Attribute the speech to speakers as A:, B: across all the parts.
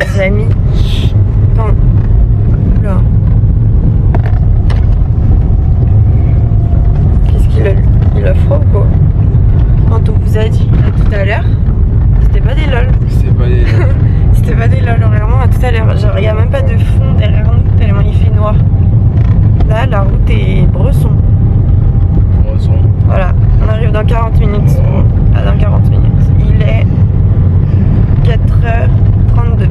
A: les amis. Attends. Là. Qu'est-ce qu'il a lu? Il a froid ou quoi? Quand on vous a dit tout à l'heure, c'était pas des lol.
B: C'était pas des lol.
A: C'était pas des lol, vraiment à tout à l'heure. Genre, il n'y a même pas de fond derrière nous, tellement il fait noir. Là, la route est Bresson.
B: Bresson.
A: Voilà, on arrive dans 40 minutes. Ah, dans 40 minutes. Il est 4h32.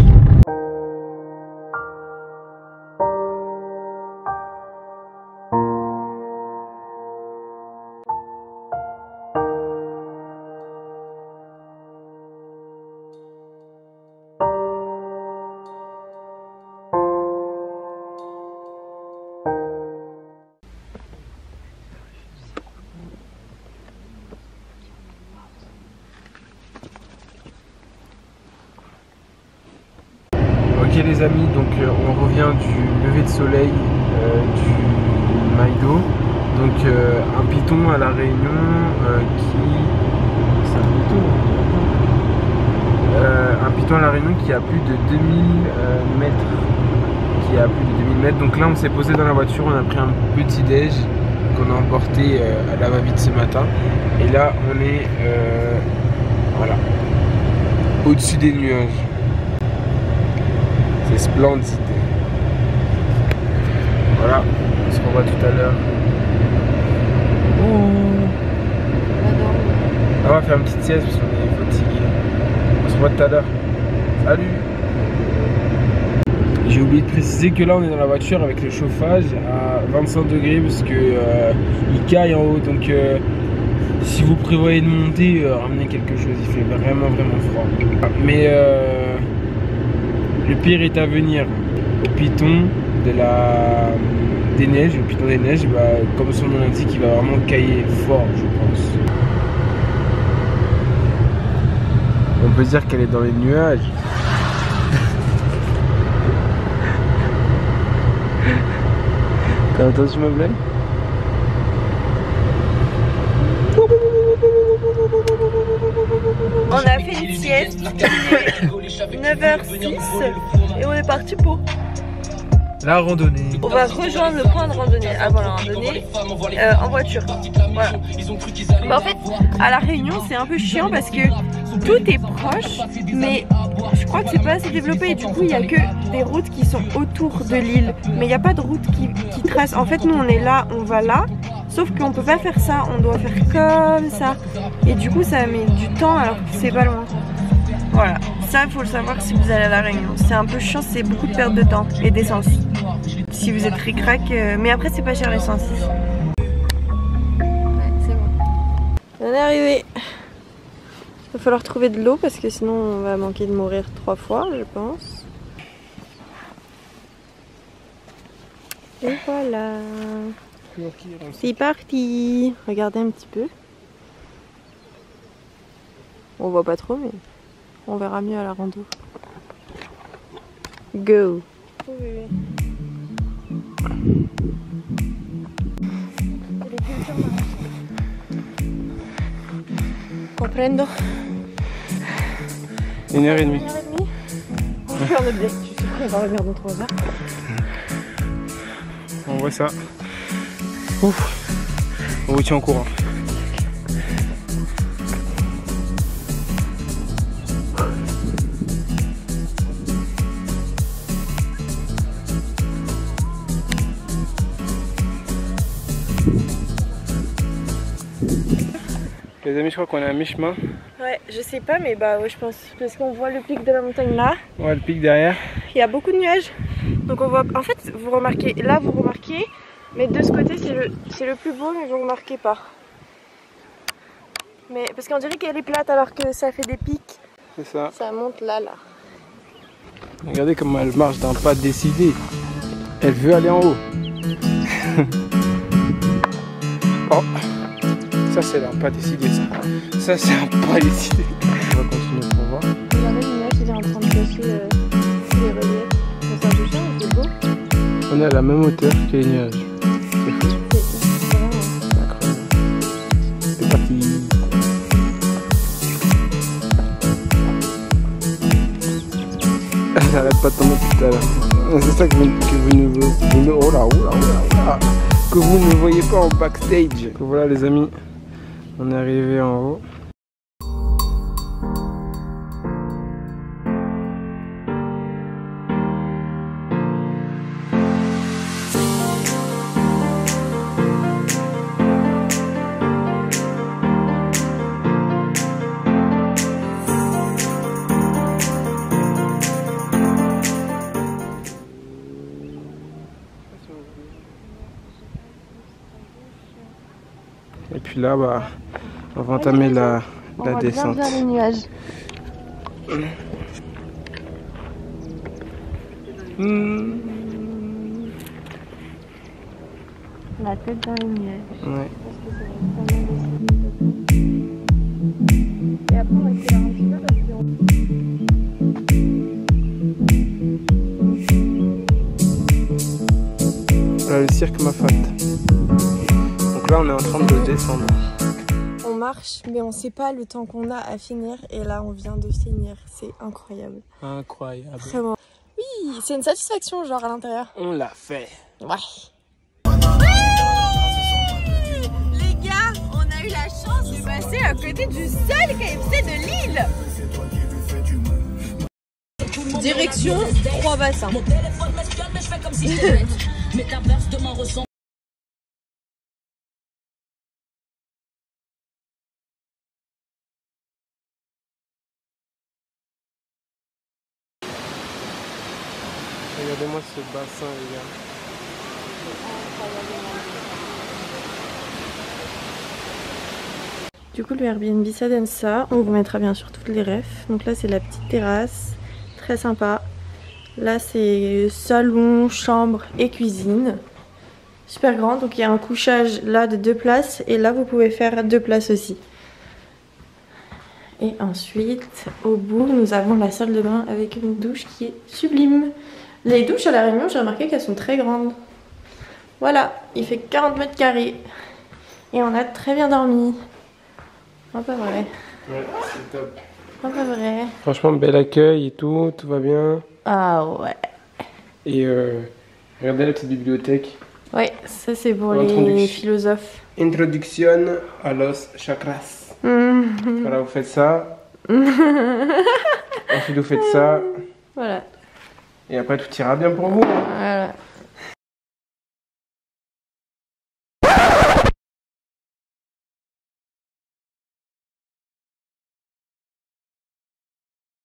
B: Ok les amis, donc on revient du lever de soleil du Maïdo. Donc un piton à la Réunion c'est un piton à la Réunion qui a plus de 2000 mètres. Donc là on s'est posé dans la voiture, on a pris un petit déj qu'on a emporté à la va-vite ce matin. Et là on est voilà, au-dessus des nuages. C'est splendide. Voilà, on se revoit tout à l'heure. On va faire une petite sieste parce qu'on est fatigué. On se revoit tout à l'heure. Salut. J'ai oublié de préciser que là on est dans la voiture avec le chauffage à 25 degrés parce que il caille en haut. Donc si vous prévoyez de monter, ramenez quelque chose. Il fait vraiment froid. Mais le pire est à venir. Au piton des neiges, bah, comme son nom l'indique, il va vraiment cailler fort, je pense. On peut dire qu'elle est dans les nuages. T'as entendu ma blague?
A: On a fait une sieste, il est 9h06 et on est parti pour
B: la randonnée.
A: On va rejoindre le point de randonnée avant la randonnée en voiture. Voilà. Bah en fait, à la Réunion, c'est un peu chiant parce que tout est proche, mais je crois que c'est pas assez développé et du coup, il n'y a que des routes qui sont autour de l'île. Mais il n'y a pas de route qui trace. En fait, nous, on est là, on va là. Sauf qu'on peut pas faire ça, on doit faire comme ça. Et du coup ça met du temps alors que c'est pas loin. Voilà, ça il faut le savoir si vous allez à la Réunion. C'est un peu chiant, c'est beaucoup de perte de temps et d'essence. Si vous êtes ric-rac, mais après c'est pas cher l'essence ici. Ouais, c'est bon. On est arrivé. Il va falloir trouver de l'eau parce que sinon on va manquer de mourir 3 fois je pense. Et voilà. C'est parti. Regardez un petit peu. On voit pas trop mais on verra mieux à la rando. Go. Comprendo.
B: 1h30.
A: On va faire notre lecture. On va revenir dans 3 heures.
B: On voit ça. Ouf. On vous tient au courant. Les amis, je crois qu'on est à mi-chemin.
A: Ouais, je sais pas, mais bah ouais, je pense. Parce qu'on voit le pic de la montagne là.
B: Ouais, le pic derrière.
A: Il y a beaucoup de nuages. Donc on voit. En fait, vous remarquez, là vous remarquez, mais de ce côté c'est le plus beau, mais vous remarquez pas. Mais parce qu'on dirait qu'elle est plate alors que ça fait des pics.
B: C'est ça.
A: Ça monte là.
B: Regardez comment elle marche d'un pas décidé. Elle veut aller en haut. Oh. Ça c'est un pas décidé ça. Ça c'est un pas décidé. On va continuer pour voir.
A: Regardez le nuage, il est en train de cacher les reliefs. C'est un peu chiant, c'est beau.
B: On est à la même hauteur que les nuages. C'est fou.
A: C'est
B: incroyable. C'est parti. Elle n'arrête pas de tomber tout à l'heure. C'est ça que vous ne oh là, que vous ne voyez pas en backstage. Donc voilà les amis, on est arrivé en haut. Et puis là, bah, on va entamer la descente.
A: Bien les nuages. La tête dans les nuages.
B: Ouais.
A: Et après, on va essayer un petit peu parce que...
B: Là, le cirque Mafate. Donc là, on est en train de descendre.
A: On marche, mais on sait pas le temps qu'on a à finir. Et là, on vient de finir. C'est incroyable.
B: Incroyable.
A: Vraiment. Oui, c'est une satisfaction, genre, à l'intérieur.
B: On l'a fait.
A: Ouais. Les gars, on a eu la chance de passer à côté du seul KFC de Lille. Direction 3 bassins.
B: Regardez-moi ce bassin, les gars.
A: Du coup, le Airbnb, ça donne ça. On vous mettra bien sûr toutes les refs. Donc là, c'est la petite terrasse. Très sympa. Là, c'est salon, chambre et cuisine. Super grand. Donc il y a un couchage là de 2 places. Et là, vous pouvez faire 2 places aussi. Et ensuite, au bout, nous avons la salle de bain avec une douche qui est sublime. Les douches à La Réunion, j'ai remarqué qu'elles sont très grandes. Voilà, il fait 40 mètres carrés. Et on a très bien dormi. Non, pas vrai.
B: Ouais, c'est top.
A: Non, pas vrai.
B: Franchement, bel accueil et tout va bien.
A: Ah ouais.
B: Et regardez la petite bibliothèque.
A: Ouais, ça c'est pour les philosophes.
B: Introduction à los chakras. Voilà, vous faites ça. Ensuite, vous faites ça.
A: Voilà.
B: Et après, tout ira bien pour vous.
A: Voilà.